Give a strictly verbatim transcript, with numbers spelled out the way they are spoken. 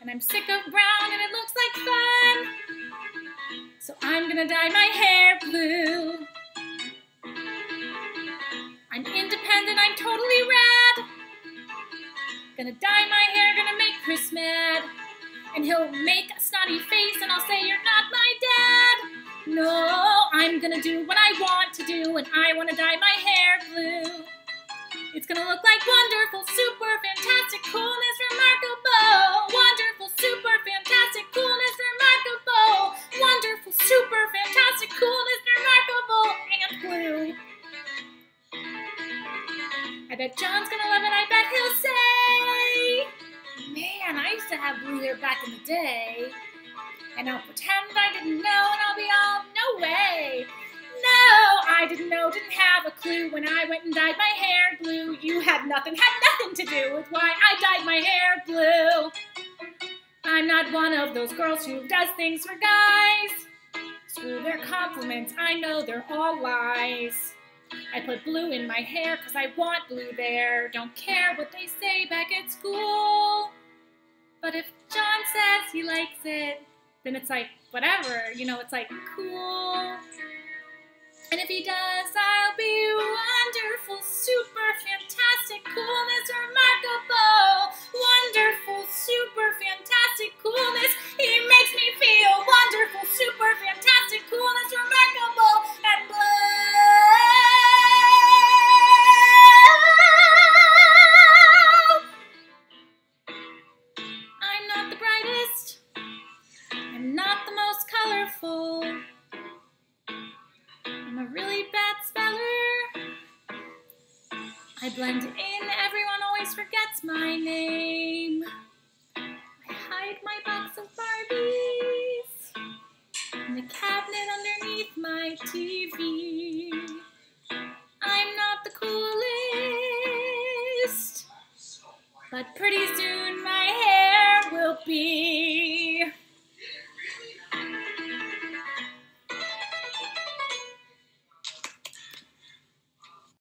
and I'm sick of brown and it looks like fun. So I'm gonna dye my hair blue. I'm independent, I'm totally rad. Gonna dye my hair, gonna make Chris mad. And he'll make a snotty face and I'll say, you're not my dad. No, I'm gonna do what I want to do and I wanna dye my hair blue. It's gonna look like wonderful, super, fantastic, coolness, remarkable. Wonderful, super, fantastic, coolness, remarkable. Wonderful, super, fantastic, coolness, remarkable, and blue. I bet John's gonna love it, I bet he'll say, man, I used to have blue hair back in the day. And I'll pretend I didn't know and I'll be all, no way. No, I didn't know, didn't have a clue when I went and dyed my hair blue. You had nothing, had nothing to do with why I dyed my hair blue. I'm not one of those girls who does things for guys. Screw their compliments, I know they're all lies. I put blue in my hair because I want blue there. Don't care what they say back at school. But if John says he likes it, then it's like, whatever, you know, it's like, cool. And if he does, I'll be wonderful, super, fantastic, coolness, remarkable. Wonderful, super, fantastic, coolness. He makes me feel wonderful, super, fantastic, coolness, remarkable, and blue. I'm not the brightest. I'm not the most colorful. I'm a really bad speller. I blend in, everyone always forgets my name. I hide my box of Barbies in the cabinet underneath my T V. I'm not the coolest, but pretty soon